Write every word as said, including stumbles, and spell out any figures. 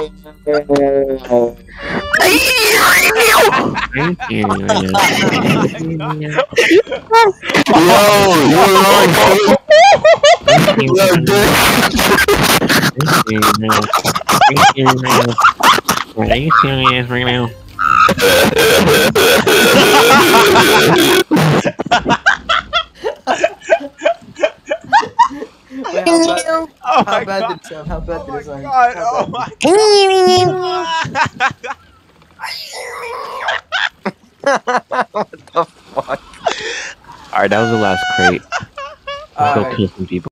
Are you serious right now? Wait, how bad, Oh how my bad god! did it sound? How bad Oh did my it sound? god! How Oh bad? my What the fuck? Alright, that was the last crate. Let's go Alright. kill some people.